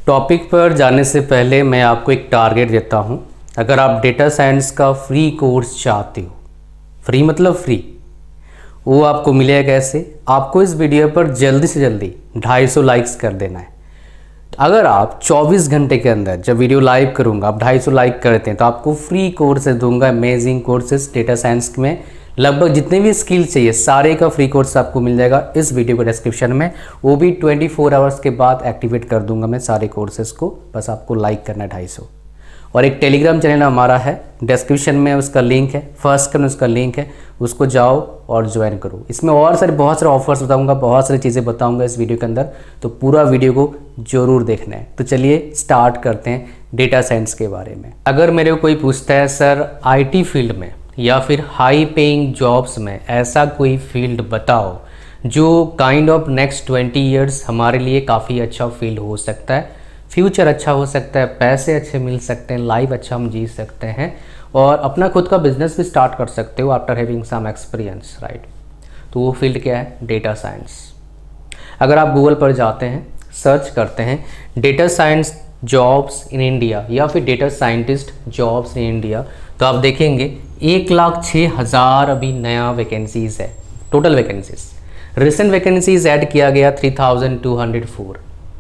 Topic पर जाने से पहले मैं आपको एक टारगेट देता हूं। अगर आप डेटा साइंस का फ्री कोर्स चाहते हो, फ्री मतलब फ्री, वो आपको मिलेगा कैसे? आपको इस वीडियो पर जल्दी से जल्दी 250 लाइक्स कर देना है। अगर आप 24 घंटे के अंदर, जब वीडियो लाइव करूंगा, आप 250 लाइक करते हैं तो आपको फ्री कोर्सेज दूंगा, अमेजिंग कोर्सेज डेटा साइंस में। लगभग जितने भी स्किल चाहिए सारे का फ्री कोर्स आपको मिल जाएगा इस वीडियो के डिस्क्रिप्शन में। वो भी 24 आवर्स के बाद एक्टिवेट कर दूंगा मैं सारे कोर्सेज को। बस आपको लाइक करना है 250। और एक टेलीग्राम चैनल हमारा है, डिस्क्रिप्शन में उसका लिंक है, फर्स्ट में उसका लिंक है, उसको जाओ और ज्वाइन करो। इसमें और बहुत सारे ऑफर्स बताऊंगा, बहुत सारी चीज़ें बताऊंगा इस वीडियो के अंदर, तो पूरा वीडियो को जरूर देखना है। तो चलिए स्टार्ट करते हैं डेटा साइंस के बारे में। अगर मेरे को कोई पूछता है सर IT फील्ड में या फिर हाई पेइंग जॉब्स में ऐसा कोई फील्ड बताओ जो काइंड ऑफ नेक्स्ट 20 ईयर्स हमारे लिए काफ़ी अच्छा फील्ड हो सकता है, फ्यूचर अच्छा हो सकता है, पैसे अच्छे मिल सकते हैं, लाइफ अच्छा हम जी सकते हैं और अपना खुद का बिजनेस भी स्टार्ट कर सकते हो after having some experience, right. तो वो फील्ड क्या है? Data science. अगर आप गूगल पर जाते हैं, सर्च करते हैं data science jobs in India या फिर data scientist jobs in India, तो आप देखेंगे 1,06,000 अभी नया वैकेंसीज़ है, total vacancies. Recent vacancies add किया गया 3,204।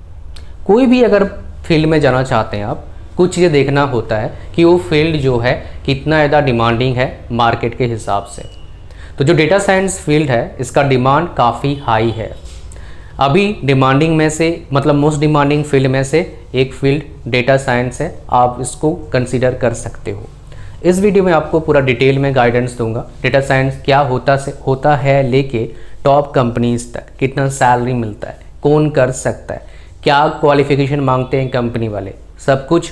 कोई भी अगर फील्ड में जाना चाहते हैं आप, कुछ चीज़ें देखना होता है कि वो फील्ड जो है कितना ज़्यादा डिमांडिंग है मार्केट के हिसाब से। तो जो डेटा साइंस फील्ड है इसका डिमांड काफ़ी हाई है। अभी डिमांडिंग में से, मतलब मोस्ट डिमांडिंग फील्ड में से एक फील्ड डेटा साइंस है, आप इसको कंसीडर कर सकते हो। इस वीडियो में आपको पूरा डिटेल में गाइडेंस दूंगा। डेटा साइंस क्या होता है लेके टॉप कंपनीज तक, कितना सैलरी मिलता है, कौन कर सकता है, क्या क्वालिफिकेशन मांगते हैं कंपनी वाले, सब कुछ।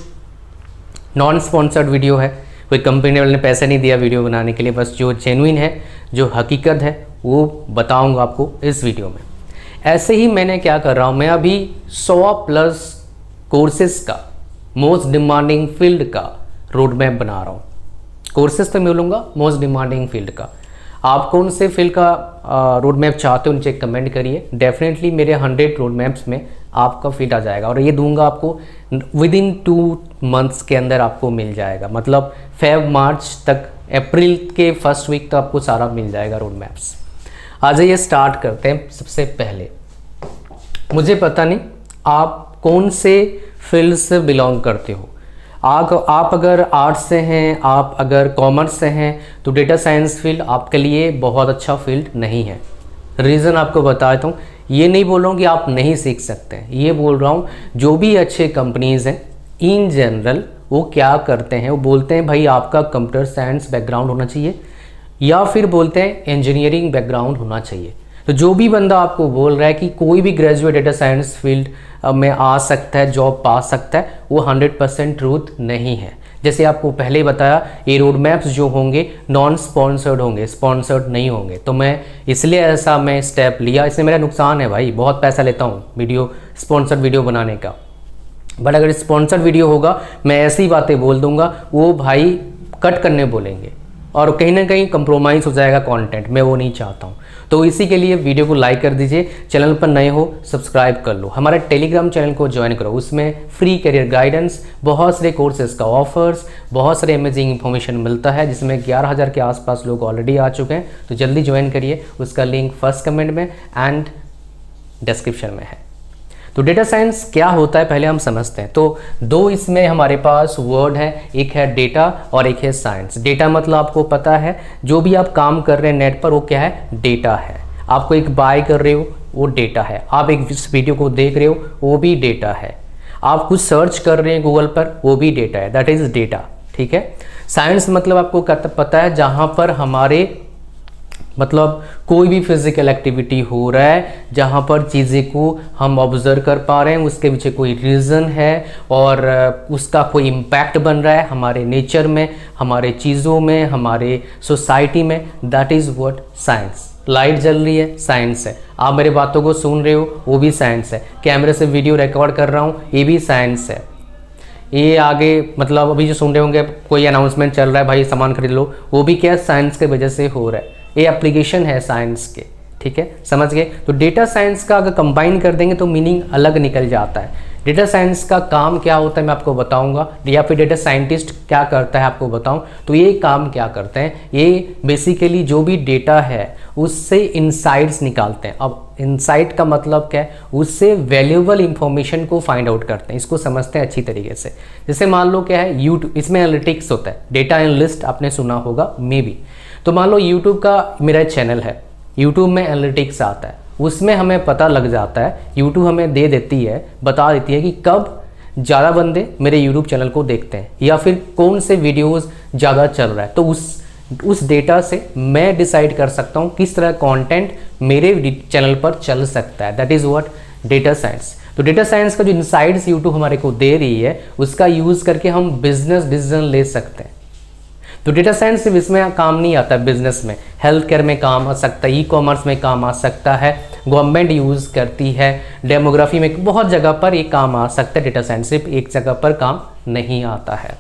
नॉन स्पॉन्सर्ड वीडियो है, कोई कंपनी वाले ने पैसे नहीं दिया वीडियो बनाने के लिए, बस जो जेन्युइन है, जो हकीकत है वो बताऊंगा आपको इस वीडियो में। ऐसे ही मैंने क्या कर रहा हूँ, मैं अभी 100+ कोर्सेज का मोस्ट डिमांडिंग फील्ड का रोड मैप बना रहा हूँ। कोर्सेज तो मिलूंगा मोस्ट डिमांडिंग फील्ड का। आप कौन से फील्ड का रोड मैप चाहते हो नीचे कमेंट करिए। डेफिनेटली मेरे 100 रोड मैप्स में आपका फील्ड आ जाएगा और ये दूंगा आपको विदिन 2 मंथ्स के अंदर आपको मिल जाएगा। मतलब Feb-March तक, अप्रैल के फर्स्ट वीक तक आपको सारा मिल जाएगा रोड मैप्स। आ जाइए स्टार्ट करते हैं। सबसे पहले मुझे पता नहीं आप कौन से फील्ड से बिलोंग करते हो। आप अगर आर्ट्स से हैं, आप अगर कॉमर्स से हैं, तो डेटा साइंस फील्ड आपके लिए बहुत अच्छा फील्ड नहीं है। रीज़न आपको बताता हूँ। ये नहीं बोल रहा हूँ कि आप नहीं सीख सकते हैं, ये बोल रहा हूँ जो भी अच्छे कंपनीज़ हैं इन जनरल वो क्या करते हैं, वो बोलते हैं भाई आपका कंप्यूटर साइंस बैकग्राउंड होना चाहिए या फिर बोलते हैं इंजीनियरिंग बैकग्राउंड होना चाहिए। तो जो भी बंदा आपको बोल रहा है कि कोई भी ग्रेजुएट डेटा साइंस फील्ड में आ सकता है, जॉब पा सकता है, वो 100% ट्रूथ नहीं है। जैसे आपको पहले ही बताया, ये रोड मैप्स जो होंगे नॉन स्पॉन्सर्ड होंगे, स्पॉन्सर्ड नहीं होंगे। तो मैं इसलिए ऐसा मैं स्टेप लिया। इससे मेरा नुकसान है भाई, बहुत पैसा लेता हूँ वीडियो, स्पॉन्सर्ड वीडियो बनाने का। बट अगर स्पॉन्सर्ड वीडियो होगा मैं ऐसी बातें बोल दूंगा, वो भाई कट करने बोलेंगे और कहीं ना कहीं कंप्रोमाइज़ हो जाएगा कंटेंट। मैं वो नहीं चाहता हूँ। तो इसी के लिए वीडियो को लाइक कर दीजिए, चैनल पर नए हो सब्सक्राइब कर लो, हमारे टेलीग्राम चैनल को ज्वाइन करो। उसमें फ्री करियर गाइडेंस, बहुत सारे कोर्सेज का ऑफर्स, बहुत सारे अमेजिंग इन्फॉर्मेशन मिलता है, जिसमें 11,000 के आसपास लोग ऑलरेडी आ चुके हैं। तो जल्दी ज्वाइन करिए, उसका लिंक फर्स्ट कमेंट में एंड डिस्क्रिप्शन में है। तो डेटा साइंस क्या होता है पहले हम समझते हैं। तो 2 इसमें हमारे पास वर्ड है, एक है डेटा और एक है साइंस। डेटा मतलब आपको पता है जो भी आप काम कर रहे हैं नेट पर वो क्या है? डेटा है। आपको एक बाय कर रहे हो वो डेटा है, आप एक वीडियो को देख रहे हो वो भी डेटा है, आप कुछ सर्च कर रहे हैं गूगल पर वो भी डेटा है, दैट इज डेटा। ठीक है। साइंस मतलब आपको पता है जहाँ पर हमारे मतलब कोई भी फिजिकल एक्टिविटी हो रहा है, जहाँ पर चीज़ें को हम ऑब्जर्व कर पा रहे हैं, उसके पीछे कोई रीज़न है और उसका कोई इम्पैक्ट बन रहा है हमारे नेचर में, हमारे चीज़ों में, हमारे सोसाइटी में, that is what science. Light जल रही है, साइंस है। आप मेरे बातों को सुन रहे हो वो भी साइंस है। कैमरे से वीडियो रिकॉर्ड कर रहा हूँ ये भी साइंस है। ये आगे मतलब अभी जो सुन रहे होंगे कोई अनाउंसमेंट चल रहा है भाई सामान खरीद लो, वो भी क्या साइंस के वजह से हो रहा है। ये एप्लीकेशन है साइंस के। ठीक है, समझ गए। तो डेटा साइंस का अगर कंबाइन कर देंगे तो मीनिंग अलग निकल जाता है। डेटा साइंस का काम क्या होता है मैं आपको बताऊंगा, या फिर डेटा साइंटिस्ट क्या करता है आपको बताऊं। तो ये काम क्या करते हैं, ये बेसिकली जो भी डेटा है उससे इनसाइट्स निकालते हैं। अब इनसाइट का मतलब क्या है, उससे वैल्यूएबल इंफॉर्मेशन को फाइंड आउट करते हैं, इसको समझते हैं अच्छी तरीके से। जैसे मान लो क्या है यूट्यूब, इसमें एनालिटिक्स होता है, डेटा एनालिस्ट आपने सुना होगा मे बी। तो मान लो यूट्यूब का मेरा चैनल है, यूट्यूब में एनालिटिक्स आता है, उसमें हमें पता लग जाता है, यूट्यूब हमें दे देती है, बता देती है कि कब ज़्यादा बंदे मेरे यूट्यूब चैनल को देखते हैं या फिर कौन से वीडियोस ज़्यादा चल रहा है। तो उस डेटा से मैं डिसाइड कर सकता हूँ किस तरह कंटेंट मेरे चैनल पर चल सकता है। That is what data science. तो डेटा साइंस का जो इनसाइट्स यूट्यूब हमारे को दे रही है उसका यूज़ करके हम बिजनेस डिसीजन ले सकते हैं। तो डेटा साइंस सिर्फ इसमें काम नहीं आता है, बिजनेस में, हेल्थ केयर में काम आ सकता है, ई कॉमर्स में काम आ सकता है, गवर्नमेंट यूज़ करती है, डेमोग्राफी में, बहुत जगह पर ये काम आ सकता है। डेटा साइंस सिर्फ एक जगह पर काम नहीं आता है।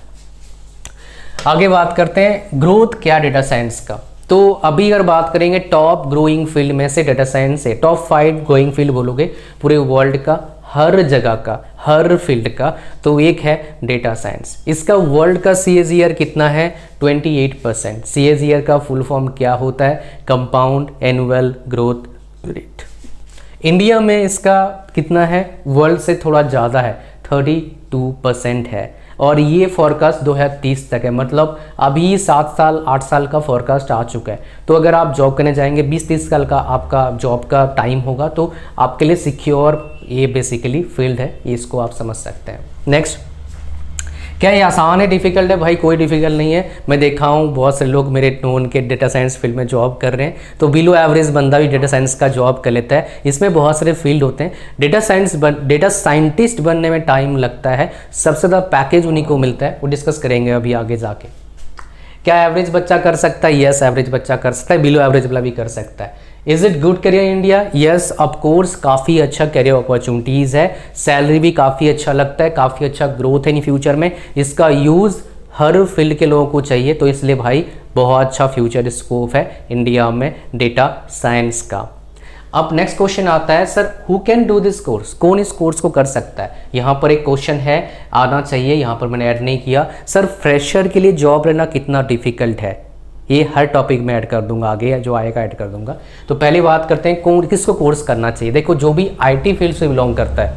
आगे बात करते हैं ग्रोथ क्या डेटा साइंस का। तो अभी अगर बात करेंगे टॉप ग्रोइंग फील्ड में से डेटा साइंस है, टॉप 5 ग्रोइंग फील्ड बोलोगे पूरे वर्ल्ड का, हर जगह का, हर फील्ड का, तो एक है डेटा साइंस। इसका वर्ल्ड का CAGR कितना है 28%। CAGR का फुल फॉर्म क्या होता है, compound annual growth rate. India में इसका कितना है, वर्ल्ड से थोड़ा ज़्यादा है, 32% है। और ये फॉरकास्ट 2030 तक है, मतलब अभी 7 साल 8 साल का फॉरकास्ट आ चुका है। तो अगर आप जॉब करने जाएंगे 20-30 साल का आपका जॉब का टाइम होगा, तो आपके लिए सिक्योर ये बेसिकली फील्ड है, ये इसको आप समझ सकते हैं। नेक्स्ट, क्या ये आसान है, डिफिकल्ट है? भाई कोई डिफिकल्ट नहीं है। मैं देखा हूँ बहुत से लोग मेरे नोन के डेटा साइंस फील्ड में जॉब कर रहे हैं, तो बिलो एवरेज बंदा भी डेटा साइंस का जॉब कर लेता है। इसमें बहुत सारे फील्ड होते हैं। डेटा साइंटिस्ट बनने में टाइम लगता है, सबसे ज़्यादा पैकेज उन्हीं को मिलता है, वो डिस्कस करेंगे अभी आगे जाके। क्या एवरेज बच्चा कर सकता है? यस, एवरेज बच्चा कर सकता है, बिलो एवरेज वाला भी कर सकता है। Is it good career India? Yes of course, काफ़ी अच्छा करियर अपॉर्चुनिटीज़ है, सैलरी भी काफ़ी अच्छा लगता है, काफ़ी अच्छा ग्रोथ है इन फ्यूचर में। इसका यूज़ हर फील्ड के लोगों को चाहिए, तो इसलिए भाई बहुत अच्छा फ्यूचर स्कोप है इंडिया में डेटा साइंस का। अब नेक्स्ट क्वेश्चन आता है, sir who can do this course, कौन इस कोर्स को कर सकता है? यहाँ पर एक क्वेश्चन है, आना चाहिए, यहाँ पर मैंने ऐड नहीं किया। सर फ्रेशर के लिए जॉब लेना कितना डिफिकल्ट है? ये हर टॉपिक में ऐड कर दूंगा, आगे जो आएगा ऐड कर दूंगा। तो पहले बात करते हैं कौन किसको कोर्स करना चाहिए। देखो, जो भी IT फील्ड से बिलोंग करता है,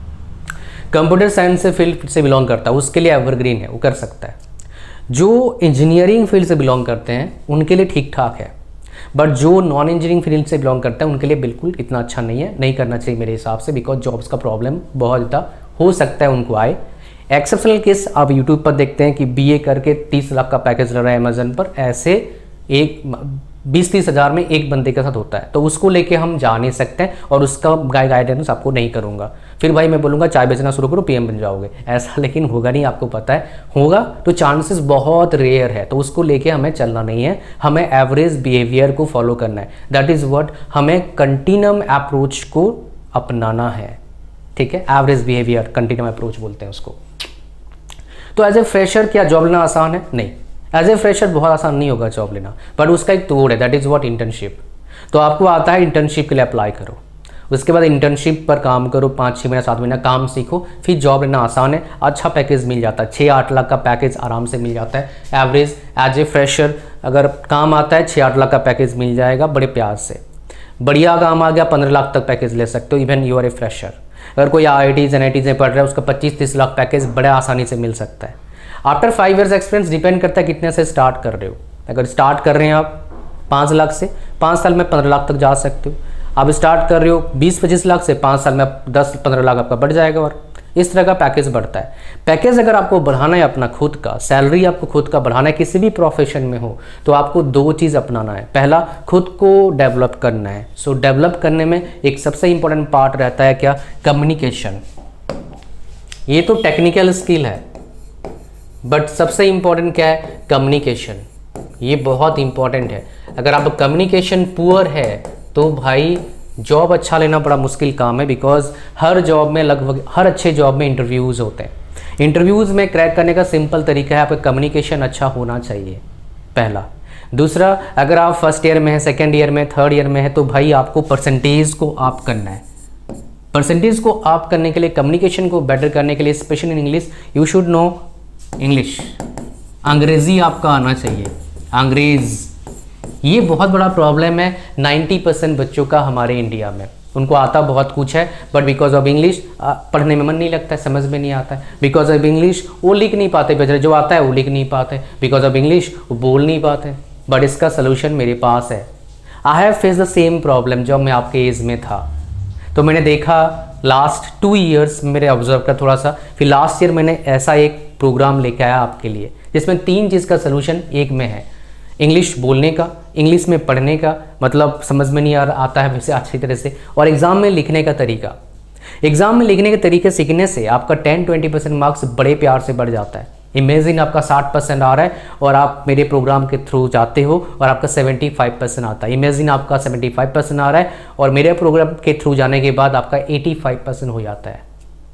कंप्यूटर साइंस से फील्ड से बिलोंग करता है, उसके लिए एवरग्रीन है, वो कर सकता है। जो इंजीनियरिंग फील्ड से बिलोंग करते हैं उनके लिए ठीक ठाक है, बट जो नॉन इंजीनियरिंग फील्ड से बिलोंग करता है उनके लिए बिल्कुल इतना अच्छा नहीं है, नहीं करना चाहिए मेरे हिसाब से, बिकॉज जॉब्स का प्रॉब्लम बहुत ज़्यादा हो सकता है उनको आए। एक्सेप्शनल केस आप यूट्यूब पर देखते हैं कि BA करके 30 लाख का पैकेज ले रहा है अमेजन पर, ऐसे एक 20-30 हज़ार में एक बंदे के साथ होता है, तो उसको लेके हम जा नहीं सकते हैं, और उसका गाइडेंस आपको नहीं करूँगा। फिर भाई मैं बोलूँगा चाय बेचना शुरू करो, PM बन जाओगे, ऐसा लेकिन होगा नहीं, आपको पता है। होगा तो चांसेस बहुत रेयर है, तो उसको लेके हमें चलना नहीं है, हमें एवरेज बिहेवियर को फॉलो करना है। दैट इज़ व्हाट, हमें कंटिन्यूम अप्रोच को अपनाना है, ठीक है। एवरेज बिहेवियर कंटिन्यूम अप्रोच बोलते हैं उसको। तो एज ए फ्रेशर क्या जॉब लेना आसान है? नहीं, एज ए फ्रेशर बहुत आसान नहीं होगा जॉब लेना, बट उसका एक तोड़ है, दैट इज़ व्हाट इंटर्नशिप। तो आपको आता है, इंटर्नशिप के लिए अप्लाई करो, उसके बाद इंटर्नशिप पर काम करो, 5-6 महीना 7 महीना काम सीखो, फिर जॉब लेना आसान है, अच्छा पैकेज मिल जाता है, 6-8 लाख का पैकेज आराम से मिल जाता है एवरेज। एज ए फ्रेशर अगर काम आता है 6-8 लाख का पैकेज मिल जाएगा बड़े प्यार से। बढ़िया काम आ गया 15 लाख तक पैकेज ले सकते हो, even you are a fresher. अगर कोई IITs NITs में पढ़ रहा है उसका 25-30 लाख पैकेज बड़े आसानी से मिल सकता है। आफ्टर 5 years एक्सपीरियंस डिपेंड करता है कितने से स्टार्ट कर रहे हो। अगर स्टार्ट कर रहे हैं आप 5 लाख से, 5 साल में 15 लाख तक जा सकते हो। आप स्टार्ट कर रहे हो 20-25 लाख से, 5 साल में 10-15 लाख आपका बढ़ जाएगा, और इस तरह का पैकेज बढ़ता है। पैकेज अगर आपको बढ़ाना है अपना खुद का, सैलरी आपको खुद का बढ़ाना है किसी भी प्रोफेशन में हो, तो आपको 2 चीज़ अपनाना है। पहला, खुद को डेवलप करना है। सो डेवलप करने में एक सबसे इंपॉर्टेंट पार्ट रहता है क्या? कम्युनिकेशन। ये तो टेक्निकल स्किल है, बट सबसे इंपॉर्टेंट क्या है? कम्युनिकेशन। ये बहुत इंपॉर्टेंट है। अगर आप कम्युनिकेशन पुअर है तो भाई जॉब अच्छा लेना बड़ा मुश्किल काम है, बिकॉज हर जॉब में, लगभग हर अच्छे जॉब में इंटरव्यूज़ होते हैं। इंटरव्यूज़ में क्रैक करने का सिंपल तरीका है, आपका कम्युनिकेशन अच्छा होना चाहिए, पहला। दूसरा, अगर आप फर्स्ट ईयर में है, सेकेंड ईयर में, थर्ड ईयर में है, तो भाई आपको परसेंटेज को आप करना है। परसेंटेज को आप करने के लिए, कम्युनिकेशन को बेटर करने के लिए, specially in English, you should know English. Angrezi आपका आना चाहिए, अंग्रेज। ये बहुत बड़ा प्रॉब्लम है 90% बच्चों का हमारे इंडिया में। उनको आता बहुत कुछ है, बट बिकॉज ऑफ इंग्लिश पढ़ने में मन नहीं लगता है, समझ में नहीं आता है। बिकॉज ऑफ इंग्लिश वो लिख नहीं पाते, बेचारे जो आता है वो लिख नहीं पाते। बिकॉज ऑफ इंग्लिश वो बोल नहीं पाते। बट इसका सोल्यूशन मेरे पास है। I have face the same problem जब मैं आपके एज में था। तो मैंने देखा लास्ट 2 ईयर्स मेरे ऑब्जर्व का थोड़ा सा, फिर लास्ट ईयर मैंने ऐसा एक प्रोग्राम लेके आया आपके लिए जिसमें 3 चीज़ का सोल्यूशन एक में है। इंग्लिश बोलने का, इंग्लिश में पढ़ने का, मतलब समझ में नहीं आता है वैसे अच्छी तरह से, और एग्ज़ाम में लिखने का तरीका। एग्ज़ाम में लिखने के तरीके सीखने से आपका 10-20% मार्क्स बड़े प्यार से बढ़ जाता है। इमेजिन आपका 60% आ रहा है और आप मेरे प्रोग्राम के थ्रू जाते हो और आपका 75% आता है। इमेजिन आपका 75% आ रहा है और मेरे प्रोग्राम के थ्रू जाने के बाद आपका 85% हो जाता है।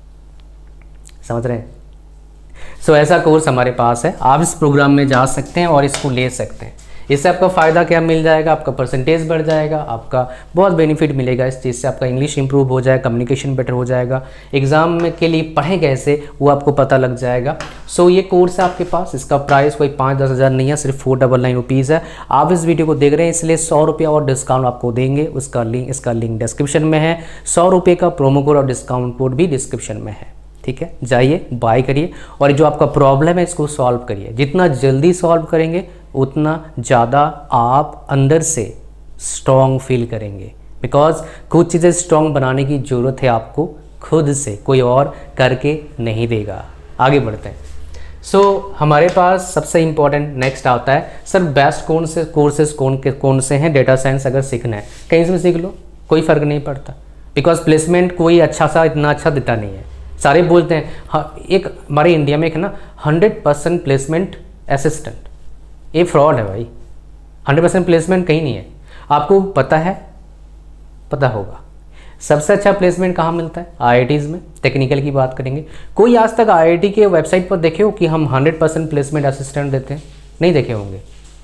समझ रहे हैं? सो ऐसा कोर्स हमारे पास है, आप इस प्रोग्राम में जा सकते हैं और इसको ले सकते हैं। इससे आपका फ़ायदा क्या मिल जाएगा? आपका परसेंटेज बढ़ जाएगा, आपका बहुत बेनिफिट मिलेगा इस चीज़ से। आपका इंग्लिश इंप्रूव हो जाएगा, कम्युनिकेशन बेटर हो जाएगा, एग्ज़ाम में के लिए पढ़ें कैसे वो आपको पता लग जाएगा। सो ये कोर्स है आपके पास, इसका प्राइस कोई 5-10 हज़ार नहीं है, सिर्फ 499 रुपीज़ है। आप इस वीडियो को देख रहे हैं इसलिए 100 रुपये और डिस्काउंट आपको देंगे। इसका लिंक डिस्क्रिप्शन में है। 100 रुपये का प्रोमो कोड और डिस्काउंट कोड भी डिस्क्रिप्शन में है। ठीक है, जाइए बाय करिए और जो आपका प्रॉब्लम है इसको सॉल्व करिए। जितना जल्दी सॉल्व करेंगे उतना ज़्यादा आप अंदर से स्ट्रॉन्ग फील करेंगे। बिकॉज कुछ चीज़ें स्ट्रॉन्ग बनाने की ज़रूरत है आपको खुद से, कोई और करके नहीं देगा। आगे बढ़ते हैं। सो हमारे पास सबसे इम्पॉर्टेंट नेक्स्ट आता है, सर बेस्ट कौन से कोर्सेज कौन से हैं डेटा साइंस अगर सीखना है? कहीं से भी सीख लो, कोई फ़र्क नहीं पड़ता। बिकॉज प्लेसमेंट कोई इतना अच्छा देता नहीं है। सारे बोलते हैं हाँ, एक हमारे इंडिया में एक ना 100% प्लेसमेंट असिस्टेंट, ये फ्रॉड है भाई। 100% प्लेसमेंट कहीं नहीं है। आपको पता है, पता होगा सबसे अच्छा प्लेसमेंट कहाँ मिलता है? IITs में। टेक्निकल की बात करेंगे, कोई आज तक IIT के वेबसाइट पर देखे हो कि हम 100% प्लेसमेंट असिस्टेंट देते हैं? नहीं देखे होंगे।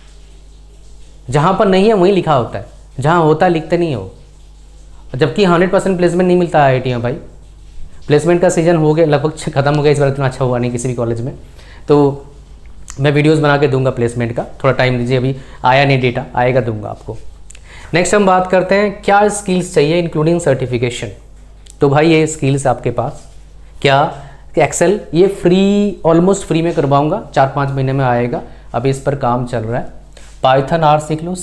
जहाँ पर नहीं है वहीं लिखा होता है, जहाँ होता है लिखते नहीं हो। जबकि 100% प्लेसमेंट नहीं मिलता IIT में भाई। प्लेसमेंट का सीजन हो गया, लगभग ख़त्म हो गया, इस बार इतना अच्छा हुआ नहीं किसी भी कॉलेज में। तो मैं वीडियोस बना के दूंगा प्लेसमेंट का, थोड़ा टाइम दीजिए, अभी आया नहीं डेटा, आएगा दूंगा आपको। नेक्स्ट हम बात करते हैं क्या स्किल्स चाहिए इंक्लूडिंग सर्टिफिकेशन। तो भाई ये स्किल्स आपके पास क्या? एक्सेल ये फ्री, ऑलमोस्ट फ्री में करवाऊँगा, 4-5 महीने में आएगा। अभी इस पर काम चल रहा है। पाइथन R सीख लो,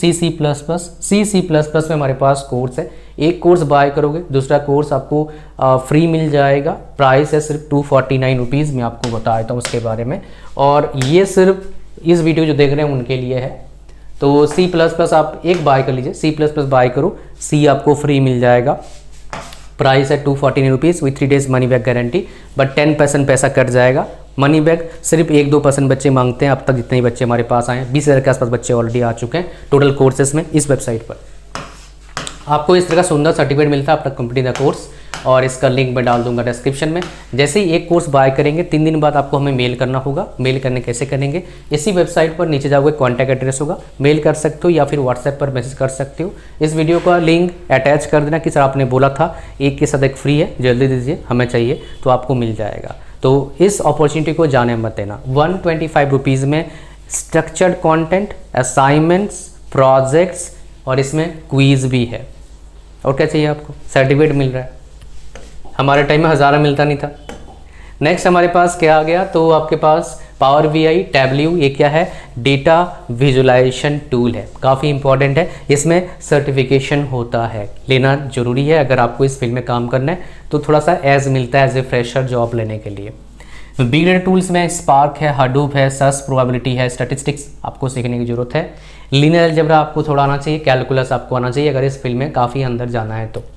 C++ में हमारे पास कोर्स है। एक कोर्स बाय करोगे, दूसरा कोर्स आपको फ्री मिल जाएगा। प्राइस है सिर्फ 249 रुपीज़। मैं आपको बता देता हूँ उसके बारे में। और ये सिर्फ इस वीडियो जो देख रहे हैं उनके लिए है। तो C++ आप एक बाय कर लीजिए, C++ बाय करो, C आपको फ्री मिल जाएगा। प्राइस है 249 rupees with 3 days money back guarantee. But 10% पैसा कट जाएगा। मनी बैक सिर्फ 1-2% बच्चे मांगते हैं। अब तक जितने बच्चे हमारे पास आए हैं 20,000 के आसपास बच्चे ऑलरेडी आ चुके हैं टोटल कोर्सेज में। इस वेबसाइट पर आपको इस तरह का सुंदर सर्टिफिकेट मिलता है आफ्टर कंप्लीट द कोर्स, और इसका लिंक मैं डाल दूंगा डिस्क्रिप्शन में। जैसे ही एक कोर्स बाय करेंगे 3 दिन बाद आपको हमें मेल करना होगा। मेल करने कैसे करेंगे? इसी वेबसाइट पर नीचे जाओगे, कॉन्टैक्ट एड्रेस होगा, मेल कर सकते हो या फिर व्हाट्सएप पर मैसेज कर सकते हो। इस वीडियो का लिंक अटैच कर देना कि सर आपने बोला था एक के साथ एक फ्री है, जल्दी दीजिए, हमें चाहिए, तो आपको मिल जाएगा। तो इस अपॉर्चुनिटी को जाने मत देना। 125 रुपीज़ में स्ट्रक्चर्ड कॉन्टेंट, असाइनमेंट्स, प्रोजेक्ट्स और इसमें क्विज़ भी है। और क्या चाहिए आपको? सर्टिफिकेट मिल रहा है। हमारे टाइम में 1000 मिलता नहीं था। नेक्स्ट हमारे पास क्या आ गया? तो आपके पास पावर BI टैब्ल्यू, ये क्या है? डेटा विजुलाइजेशन टूल है, काफ़ी इंपॉर्टेंट है। इसमें सर्टिफिकेशन होता है, लेना जरूरी है अगर आपको इस फील्ड में काम करना है। तो थोड़ा सा एज मिलता है एज ए फ्रेशर जॉब लेने के लिए। बिग डेटा टूल्स में स्पार्क है, हडूप है, सर्च प्रोबेबिलिटी है, स्टैटिस्टिक्स आपको सीखने की जरूरत है। लीनियर अलजेब्रा आपको थोड़ा आना चाहिए, कैलकुलस आपको आना चाहिए अगर इस फील्ड में काफ़ी अंदर जाना है तो।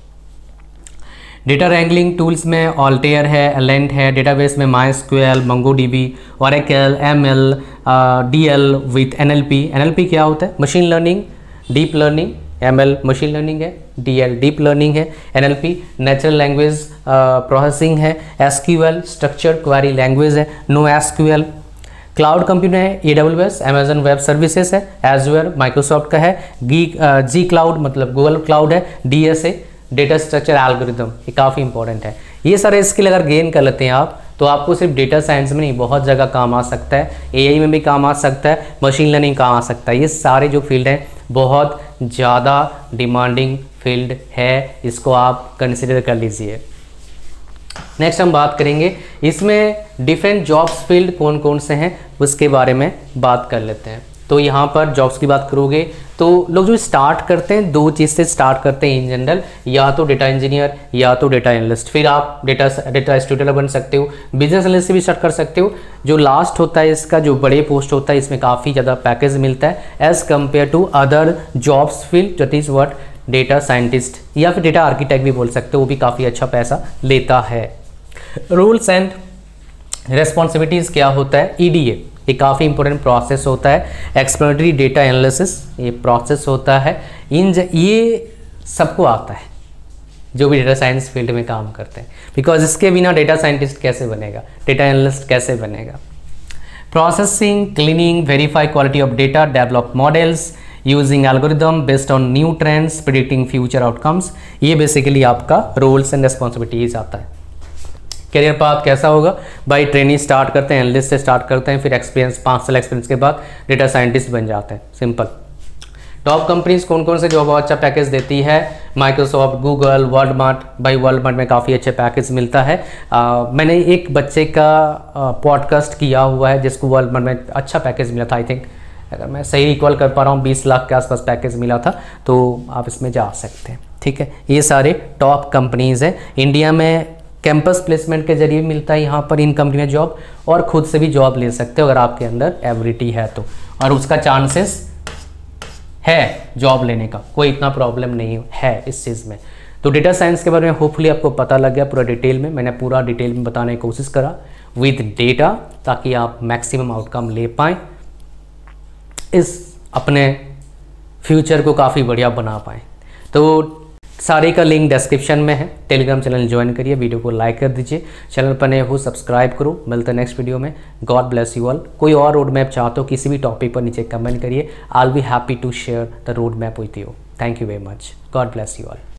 डेटा रैंगलिंग टूल्स में ऑल्टेयर है, एलेंट है। डेटाबेस में MySQL, MongoDB, Oracle, ML, DL with NLP। NLP क्या होता है? Machine learning, deep learning. ML machine learning है, DL डीप लर्निंग है, NLP नेचुरल लैंग्वेज प्रोसेसिंग है, SQL स्ट्रक्चर्ड क्वेरी लैंग्वेज है, NoSQL। क्लाउड कंप्यूटिंग है, AWS अमेजन वेब सर्विसेज है, Azure Microsoft का है, जी क्लाउड मतलब गूगल क्लाउड है, DSA डेटा स्ट्रक्चर एल्गोरिदम, ये काफ़ी इंपॉर्टेंट है। ये सारे स्किल अगर गेन कर लेते हैं आप, तो आपको सिर्फ डेटा साइंस में नहीं, बहुत जगह काम आ सकता है, एआई में भी काम आ सकता है, मशीन लर्निंग काम आ सकता है। ये सारे जो फील्ड हैं बहुत ज़्यादा डिमांडिंग फील्ड है, इसको आप कंसिडर कर लीजिए। नेक्स्ट हम बात करेंगे इसमें डिफरेंट जॉब्स फील्ड कौन कौन से हैं, उसके बारे में बात कर लेते हैं। तो यहाँ पर जॉब्स की बात करोगे तो लोग जो स्टार्ट करते हैं, दो चीज़ से स्टार्ट करते हैं इन जनरल, या तो डेटा इंजीनियर या तो डेटा एनालिस्ट। फिर आप डेटा स्टूडेंट बन सकते हो, बिजनेस एनालिस्ट से भी स्टार्ट कर सकते हो। जो लास्ट होता है इसका, जो बड़े पोस्ट होता है, इसमें काफ़ी ज़्यादा पैकेज मिलता है as compare to other jobs field, that is what data scientist या फिर डेटा आर्किटेक्ट भी बोल सकते हो, वो भी काफ़ी अच्छा पैसा लेता है। रूल्स एंड रेस्पॉन्सिबिलिटीज़ क्या होता है? ईडीए, ये काफ़ी इंपॉर्टेंट प्रोसेस होता है। एक्सप्लोरेटरी डेटा एनालिसिस, ये प्रोसेस होता है। ये सबको आता है जो भी डेटा साइंस फील्ड में काम करते हैं, बिकॉज इसके बिना डेटा साइंटिस्ट कैसे बनेगा, डेटा एनालिस्ट कैसे बनेगा। Processing, cleaning, verify quality of data, develop models using algorithm based on new trends, predicting future outcomes, ये बेसिकली आपका रोल्स एंड रेस्पॉन्सिबिलिटीज आता है। करियर पाथ कैसा होगा? भाई ट्रेनिंग स्टार्ट करते हैं, एनालिस्ट से स्टार्ट करते हैं, फिर एक्सपीरियंस, 5 साल एक्सपीरियंस के बाद डेटा साइंटिस्ट बन जाते हैं, सिंपल। टॉप कंपनीज कौन कौन से जॉब अच्छा पैकेज देती है? Microsoft, Google, Walmart. भाई वर्ल्डमार्ट में काफ़ी अच्छे पैकेज मिलता है। मैंने एक बच्चे का पॉडकास्ट किया हुआ है जिसको वर्ल्डमार्ट में अच्छा पैकेज मिला था, आई थिंक अगर मैं सही रिकॉल कर पा रहा हूँ 20 लाख के आसपास पैकेज मिला था, तो आप इसमें जा सकते हैं, ठीक है। ये सारे टॉप कंपनीज़ हैं। इंडिया में कैंपस प्लेसमेंट के जरिए मिलता है यहाँ पर इन कंपनी में जॉब, और खुद से भी जॉब ले सकते हो अगर आपके अंदर एबिलिटी है तो, और उसका चांसेस है जॉब लेने का, कोई इतना प्रॉब्लम नहीं है इस चीज़ में। तो डेटा साइंस के बारे में होपफुली आपको पता लग गया पूरा डिटेल में। मैंने पूरा डिटेल में बताने की कोशिश करा विद डेटा, ताकि आप मैक्सिमम आउटकम ले पाएँ, इस अपने फ्यूचर को काफ़ी बढ़िया बना पाएँ। तो सारे का लिंक डिस्क्रिप्शन में है। टेलीग्राम चैनल ज्वाइन करिए, वीडियो को लाइक कर दीजिए, चैनल पर नए हो सब्सक्राइब करो। मिलते हैं नेक्स्ट वीडियो में। God bless you all. कोई और रोड मैप चाहते हो किसी भी टॉपिक पर, नीचे कमेंट करिए। I will be happy to share the road map with you. Thank you very much. God bless you all.